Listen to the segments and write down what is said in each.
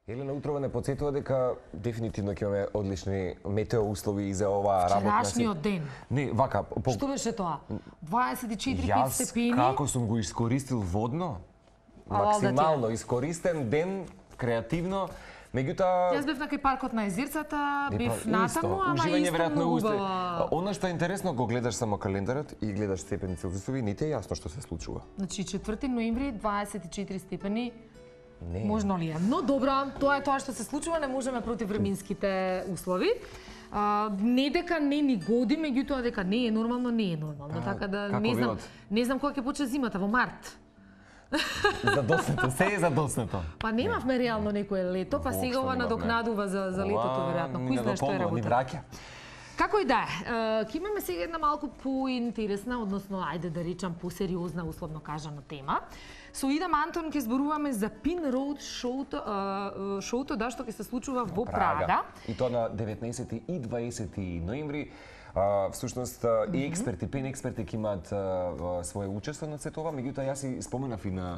Елена Утрова не подсетува дека дефинитивно ќе имаме одлични метео услови и за оваа работна Вчерашниот ден. Не, вака. Што беше тоа? 24-5 степени. Јас како сум го искористил водно, максимално искористен ден, креативно, меѓутоа... Јас бев на кај паркот на езерцата, бев натаму, ама исто многу убава. Она што е интересно, го гледаш само календарот и гледаш степени Целзиусови, не ти е јасно што се случува. Значи 4 ноември 24 степени. Не. Можно ли е? Но добро, тоа е тоа што се случува, не можеме против временските услови. Не дека не ни годи, меѓутоа дека не е нормално, не е нормално. Така да не знам кога ќе почне зимата, во март. Задоснато, се е задоснато. Па немавме реално некое лето, па сега ова надокнадува за летото веројатно. Кој знае што е работа. Како и да е, ќе имаме сега една малку поинтересна, односно, ајде да речам посериозна, условно кажано тема. Со Идам Антон ќе зборуваме за Pin Road шоуто да што ќе се случува во Прага. И тоа на 19 и 20 ноември. Всушност и експерти, пен експерти ќе имаат свое учество на сето ова, меѓутоа јас си споменав и на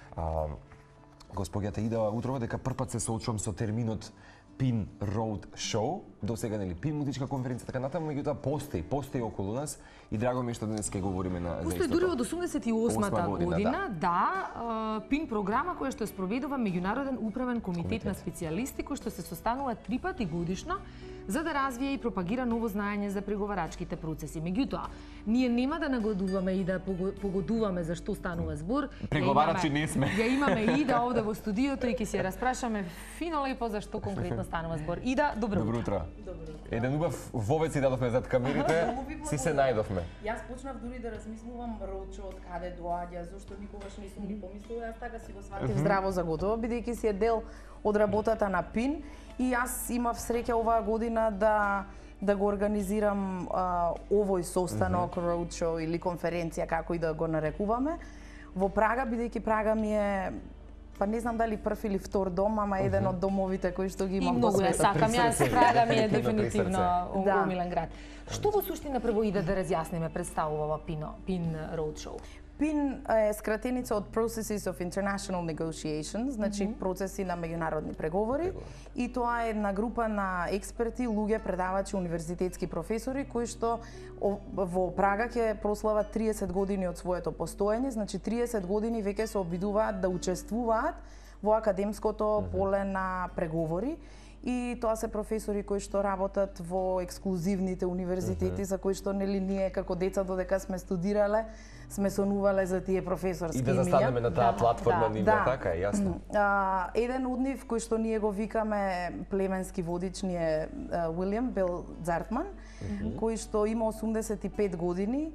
госпоѓата Ида Утрова дека првпат се соочувам со терминот Pin Road Show, до сега нели Pin музичка конференција така натаму, меѓутоа постои околу нас и драго ми е што денес ќе говориме за истото. Постои дури од 88-та година, да, Pin програма која што спроведува меѓународен управен комитет на специјалисти кој што се состанува 3 пати годишно за да развие и пропагира ново знаење за преговарачките процеси. Меѓутоа, ние нема да нагодуваме и да погодуваме за што станува збор. Преговарачи не сме. Ја имаме Ида овде во студиото и ќе се распрашаме фино лепо за што конкретно станува збор. Ида, добро утро. Еден убав вовец си дадовме зад камерите, си се најдовме. Јас почнав дури да размислувам роучо од каде доаѓа, зошто никогаш не сум ни помислила, јас така си го сватив здраво за готово, бидејќи си е дел од работата на Pin и јас имав среќа оваа година да го организирам овој состанок, роучо или конференција, како и да го нарекуваме, во Прага, бидејќи Прага ми е па не знам дали прв или втор дом, ама еден од домовите кои што ги имам во светот. И многу ја сакам, јас Прага ми е дефинитивно омилен град. Што во суштина прво Ида да разјасниме представува Pin Road Show? Pin е скратеница од Processes of International Negotiations, значи процеси на меѓународни преговори, и тоа е една група на експерти, луѓе, предавачи, универзитетски професори кои што во Прага ќе прослават 30 години од своето постоење, значи 30 години веќе се обидуваат да учествуваат во академското поле на преговори. И тоа се професори кои што работат во ексклузивните универзитети за кои што нели ние како деца додека сме студирале сме сонувале за тие професорски имиња. И да застанеме на таа платформа нивна, така е, јасно. Еден од нив кој што ние го викаме племенски водич ни е Уилјам Бел Зартман, кој што има 85 години.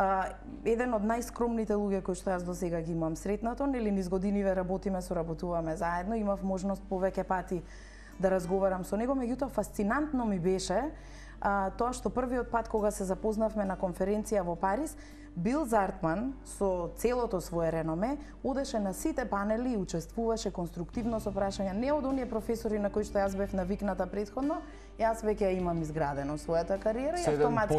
Еден од најскромните луѓе кои што јас до сега ги имам сретнато, нели низ годиниве соработуваме заедно, имав можност повеќе пати да разговарам со него, меѓутоа фасцинантно ми беше тоа што првиот пат кога се запознавме на конференција во Париз, Бил Зартман со целото свое реноме одеше на сите панели и учествуваше конструктивно со прашања, не од оние професори на кои што јас бев навикната претходно, јас веќе имам изградено својата кариера и автоматски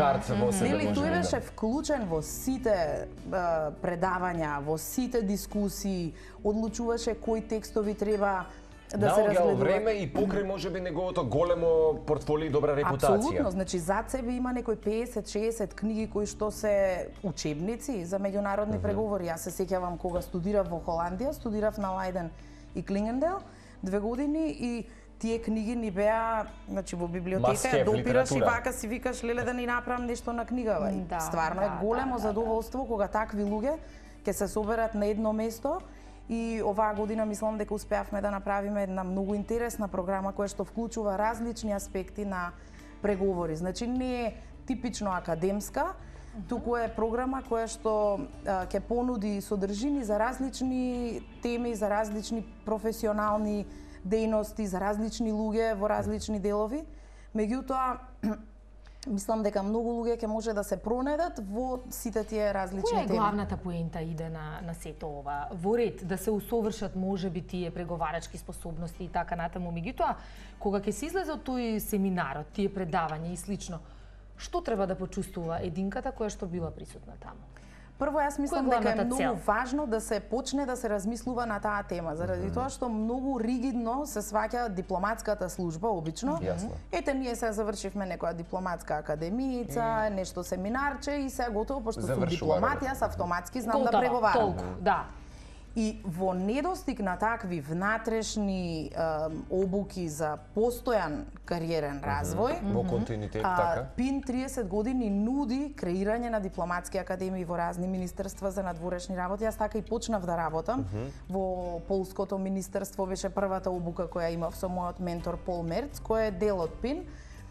тој беше вклучен во сите предавања, во сите дискусии, одлучуваше кои текстови треба да се разгледува. Време и покрај можеби неговото големо портфолио и добра репутација. Апсолутно, значи зад себе има некои 50-60 книги кои што се учебници за меѓународни преговори. Јас се сеќавам кога студирав во Холандија, студирав на Лајден и Клингендел 2 години и тие книги ни беа, значи во библиотека ја допираш и вака си викаш леле да ни направам нешто на книгава. Стварно е големо задоволство кога такви луѓе ќе се соберат на едно место. И оваа година мислам дека успеавме да направиме една многу интересна програма која што вклучува различни аспекти на преговори. Значи не е типично академска, туку е програма која што ќе понуди содржини за различни теми, за различни професионални дејности, за различни луѓе во различни делови. Меѓутоа, мислам дека многу луѓе ќе може да се пронедат во сите тие различни теми. Која е главната поента иде на сето ова? Во ред да се усовршат можеби тие преговарачки способности и така натаму. Меѓутоа, кога ќе се излезе од тој семинар, од тие предавања и слично, што треба да почувствува единката која што била присутна таму? Прво, јас мислам дека е многу важно да се почне да се размислува на таа тема, заради тоа што многу ригидно се сваќа дипломатската служба обично. Ете, ние се завршивме некоја дипломатска академица, нешто семинарче и се готово, пошто сум дипломат, јас автоматски знам да преговарам. Да. И во недостиг на такви внатрешни обуки за постојан кариерен развој, во континуитет, така, ПИН 30 години нуди креирање на дипломатски академии во разни министерства за надворешни работи. Јас така и почнав да работам. Во полското министерство беше првата обука која имав со мојот ментор Пол Мерц, кој е дел од ПИН,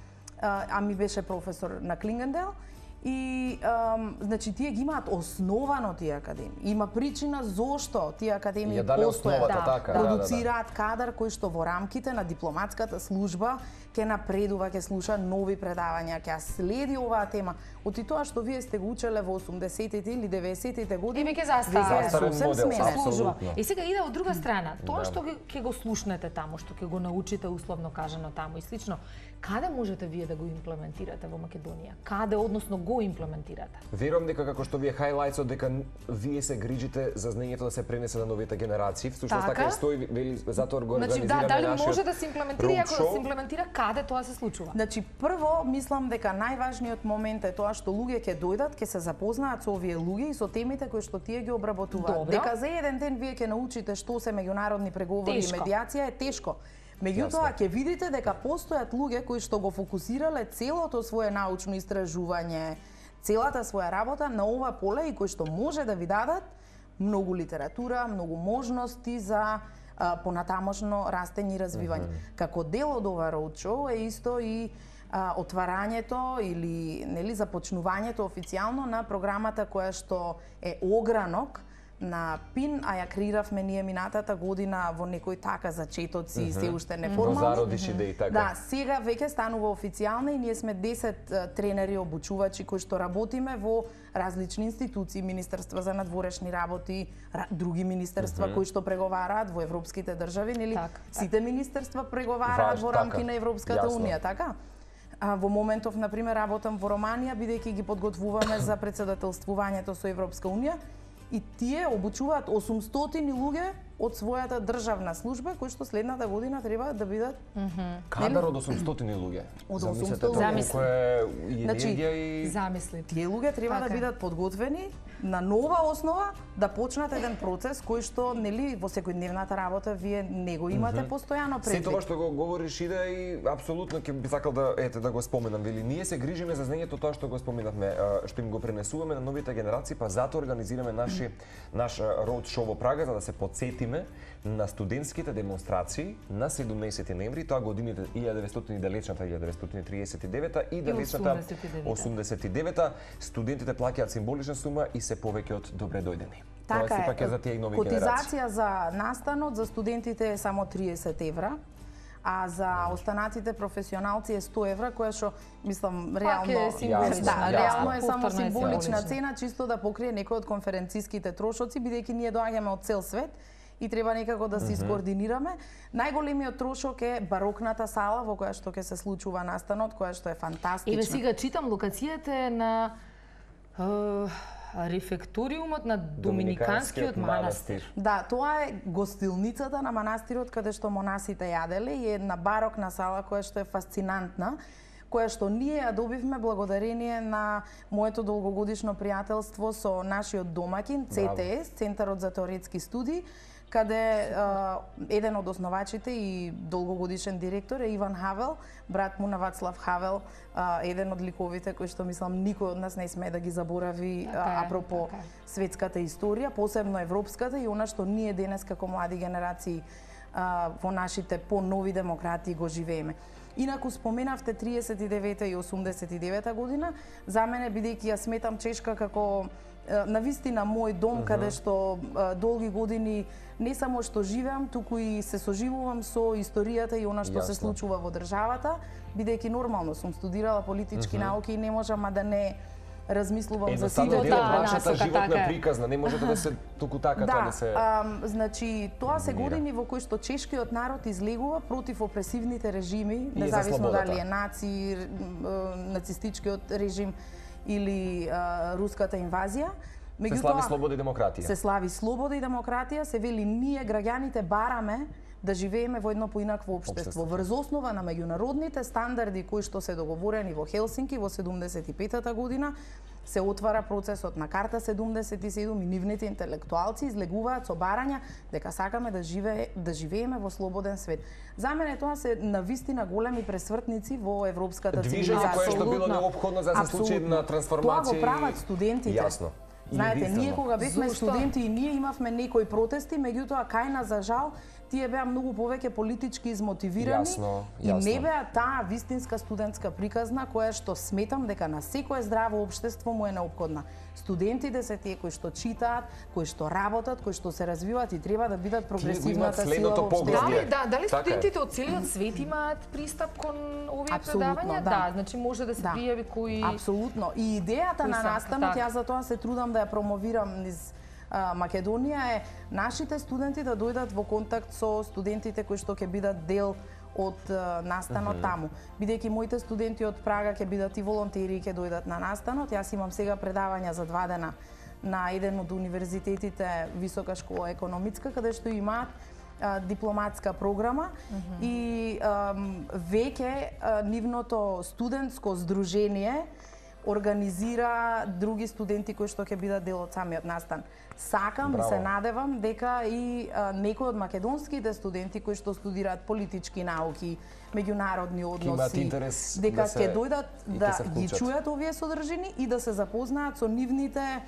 а ми беше професор на Клингендел. И значи тие ги имаат основано тие академии. Има причина зошто тие академии постојат, продуцираат кадар кој што во рамките на дипломатската служба ќе напредува, ќе слуша нови предавања, ќе следи оваа тема. Оти тоа што вие сте го учеле во 80-тите или 90-тите години, веќе застарен модел. И сега иде од друга страна, тоа што ќе го слушнете таму, што ќе го научите условно кажано таму и слично, каде можете вие да го имплементирате во Македонија? Каде, односно, го имплементирате? Верувам дека како што ви е хајлајтсот, дека вие се грижите за знаењето да се пренесе на новите генерации. Всушност така е стои, вели, затоа го организираме нашиот. Дали може да се имплементира и ако да се имплементира, каде тоа се случува? Значи, прво, мислам дека најважниот момент е тоа што луѓе ќе дојдат, ќе се запознаат со овие луѓе и со темите кои што тие ги обработуваат. Дека за еден ден вие ќе научите што се меѓународни преговори и медиација е тешко. Меѓутоа, ќе видите дека постојат луѓе кои што го фокусирале целото свое научно истражување, целата своја работа на ова поле и кои што може да ви дадат многу литература, многу можности за понатамошно растење и развивање. Како дел од ова роудшоу е исто и отварањето или нели започнувањето официјално на програмата која што е огранок на ПИН, а ја креиравме ние минатата година во некој така зачетоци, се уште неформално. Во зародиш идеи, така. Да, сега веќе станува официјална и ние сме 10 тренери обучувачи кои што работиме во различни институции, Министерства за надворешни работи, други министерства кои што преговараат во европските држави, нели сите министерства преговараат во рамки на Европската унија, така? Во моментов, например, работам во Романија, бидејќи ги подготвуваме за председателствувањето со Европска унија, и тие обучуваат 800 луѓе од својата државна служба, кои што следната година треба да бидат кадар од 800 луѓе. Од 800 луѓе. Значи, замисли. Тие луѓе треба да бидат подготвени на нова основа да почнат еден процес кој што нели во секојдневната работа вие не го имате постојано предвид. Се тоа што го говориш иде и апсолутно ќе би сакал да го споменам, вели ние се грижиме за знаењето тоа што го споменавме, што им го пренесуваме на новите генерации, па затоа организираме наш роуд шоу во Прага за да се потсетиме на студентските демонстрации на 17 ноември, тоа годините 1900 1939 и далечната 89 студентите плаќаат символична сума и се повеќе од добре дојдени. Така е, за тие нови генерации. Котизација за настанот за студентите е само 30 евра, а за останатите професионалци е 100 евра, која што мислам реално реално е само символична цена, чисто да покрие некој од конференциските трошоци, бидејќи ние доаѓаме од цел свет и треба некако да се искоординираме. Најголемиот трошок е барокната сала во која што ќе се случува настанот, која што е фантастична. Еве сега читам локацијата на рефекториумот на Доминиканскиот манастир. Да, тоа е гостилницата на манастирот каде што монасите јаделе и една барокна сала која што е фасцинантна, која што ние ја добивме благодарение на моето долгогодишно пријателство со нашиот домаќин ЦТС, Центарот за теоретски студии, каде еден од основачите и долгогодишен директор е Иван Хавел, брат му на Вацлав Хавел, еден од ликовите кои што мислам никој од нас не сме да ги заборави апропо светската историја, посебно европската и она што ние денес како млади генерации во нашите по-нови демократии го живееме. Инаку споменавте 39 и 89 година, за мене бидејќи ја сметам Чешка како навистина мој дом, каде што долги години не само што живеам, туку и се соживувам со историјата и она што се случува во државата, бидејќи нормално сум студирала политички науки и не можам да не размислувам за сите нашата животна приказна, не можете да се туку така тоа да се. Значи тоа се години во кои што чешкиот народ излегува против опресивните режими, независно дали е нацистичкиот режим или руската инвазија. Се слави слобода и демократија. Се слави слобода и демократија, се вели ние граѓаните бараме да живееме во едно поинакво општество врз основа на меѓународните стандарди кои што се договорени во Хелсинки во 75-та година. Се отвара процесот на Карта 77 и нивните интелектуалци излегуваат со барања дека сакаме да живееме во слободен свет. За мене тоа се навистина големи пресвртници во европската цивилизација. Движење кое што било неопходно за да се случи една трансформација. Тоа го прават студентите. Јасно. Знаете, ние кога бевме студенти и ние имавме некои протести, меѓутоа кај нас за жал тие беа многу повеќе политички измотивирани и не беа таа вистинска студентска приказна која што сметам дека на секое здраво општество му е неопходна. Студентите се тие кои што читаат, кои што работат, кои што се развиваат и треба да бидат прогресивната сила во општеството. Дали студентите од целиот свет имаат пристап кон овие предавања? Да, значи може да се пријави кои... Апсолутно. И идејата на настанот, јас за тоа се трудам да ја промовирам низ Македонија е нашите студенти да дојдат во контакт со студентите кои што ќе бидат дел од настанот таму. Бидејќи моите студенти од Прага ќе бидат и волонтери и ќе дојдат на настанот. Јас имам сега предавања за 2 дена на еден од универзитетите, Висока школа економичка, каде што имаат дипломатска програма и веќе нивното студентско здружение организира други студенти кои што ќе бидат дел од самиот настан. Сакам и се надевам дека и некои од македонските студенти кои што студираат политички науки, меѓународни односи, дека ќе дојдат да ги чујат овие содржини и да се запознаат со нивните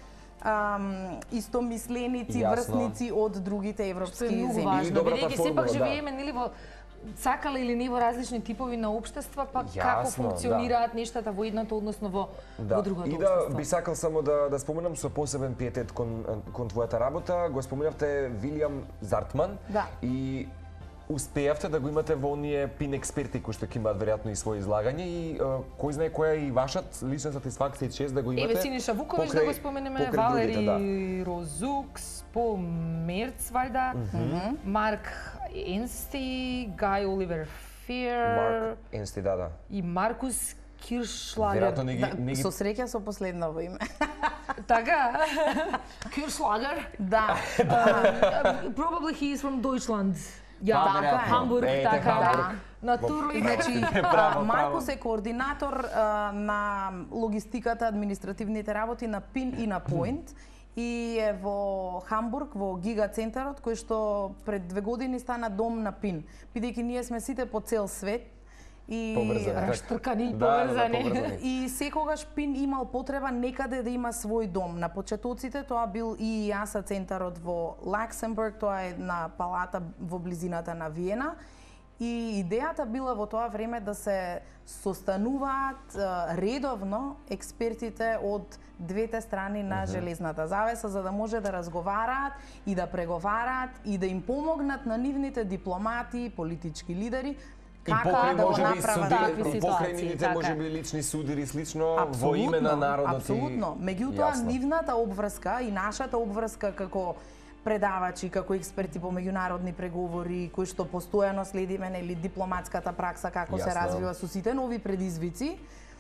истомисленици, врсници од другите европски земји. Бидејќи сепак живееме нели во сакале или не во различни типови на општества, па како функционираат нештата во едното, односно во другото општество. И да би сакал само да споменам со посебен пиетет кон твојата работа, го споменавте Вилијам Зартман и успеавте да го имате во оние пин експерти кои што ќе имаат веројатно и своје излагање и кој знае која е и вашата лична сатисфакција и чест да го имате. Еве Синиша Вуковиќ да го споменеме, Валери Розукс, Пол Мерцвајда, Марк Енсти, Гај Оливер Фиер, Марк Енсти, и Маркус Киршлагер. Со среќа со последново име. Така? Киршлагер? Да. Probably he is from Deutschland. Ja, Хамбург, така. Натурли. Значи, Маркус е координатор на логистиката, административните работи на PIN и на Point. И е во Хамбург, во Гига центарот, кој што пред 2 години стана дом на PIN. Бидејќи ние сме сите по цел свет и раштркани, поврзани. И секогаш PIN имал потреба некаде да има свој дом. На почетоците тоа бил и ИАСА центарот во Лаксембург, тоа е на палата во близината на Виена. И идејата била во тоа време да се состануваат редовно експертите од двете страни на железната завеса за да може да разговараат и да преговараат и да им помогнат на нивните дипломати, политички лидери како да го направат такви покрај нивните можеби лични судири слично во име на народот. Апсолутно. Меѓутоа нивната обврска и нашата обврска како предавачи, како експерти по меѓународни преговори, кои што постојано следиме нели дипломатската пракса како се развива со сите нови предизвици.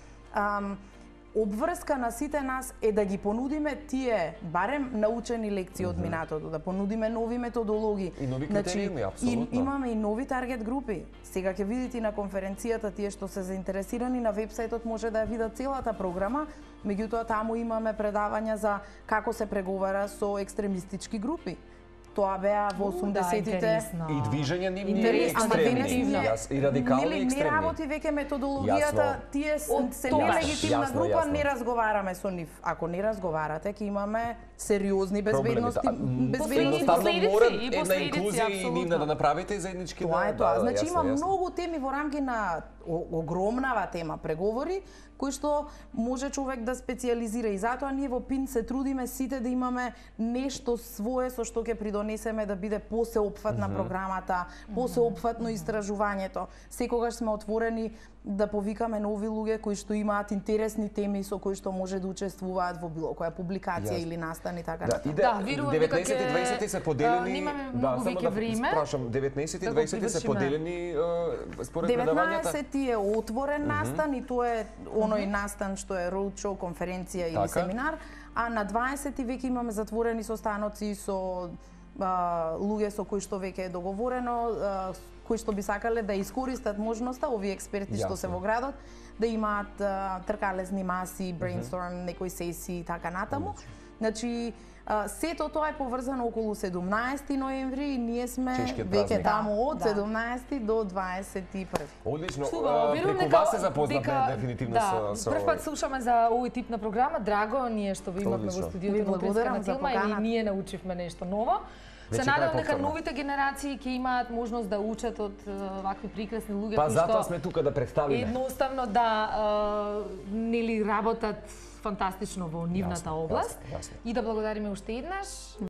Обврска на сите нас е да ги понудиме тие барем научени лекции од минатото, да понудиме нови методологии. И нови критериуми, апсолутно. Имаме и нови таргет групи. Сега ќе видите на конференцијата тие што се заинтересирани на вебсајтот може да ја видат целата програма, меѓутоа таму имаме предавања за како се преговара со екстремистички групи. Тоа беа во 80-тите и движења нивни екстремни и радикални екстремни. Не работи веќе методологијата, тие се нелегитимна група, не разговараме со нив. Ако не разговарате, ќе имаме сериозни безбедности последици. Една инклузија и нивна да направите заеднички. Тоа е тоа. Значи има многу теми во рамки на огромнава тема преговори кои што може човек да специализира и затоа ние во PIN се трудиме сите да имаме нешто свое со што ќе придонесеме да биде посеопфатна програмата, посеопфатно истражувањето. Секогаш сме отворени да повикаме нови луѓе кои што имаат интересни теми со кои што може да учествуваат во било која публикација или настан и така натаму. Да, верувам дека 19 и 20 се поделени. Немаме многу веќе време. Прашам, 19 и 20 се поделени според предавањата. 19 е отворен настан и тоа е оној настан што е roadshow, конференција или семинар, а на 20 веќе имаме затворени состаноци со луѓе со кои што веќе е договорено, кои што би сакале да искористат можноста, овие експерти што се во градот, да имаат тркалезни маси, брейнсторм, некои сесии и така натаму. Значи, сето тоа е поврзано околу 17 ноември и ние сме веќе таму од 17 до 21. Одлично. Преку вас се запознавме дефинитивно со... Прв пат слушаме за овој тип на програма. Драго ние што ви имавме во студиото на Утреска на Тилма и ние научивме нешто ново. Се надевам дека новите генерации ќе имаат можност да учат од вакви прекрасни луѓе кои што затоа сме тука да представиме. Едноставно да нели работат фантастично во нивната област и да благодариме уште еднаш